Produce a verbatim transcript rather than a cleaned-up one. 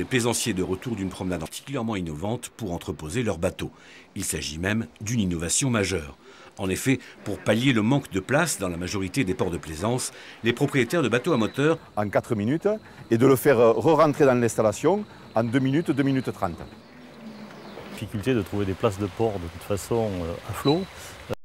plaisanciers de retour d'une promenade particulièrement innovante pour entreposer leurs bateaux. Il s'agit même d'une innovation majeure. En effet, pour pallier le manque de place dans la majorité des ports de plaisance, les propriétaires de bateaux à moteur en quatre minutes et de le faire re-rentrer dans l'installation en deux minutes, deux minutes trente. Difficulté de trouver des places de port de toute façon à flot.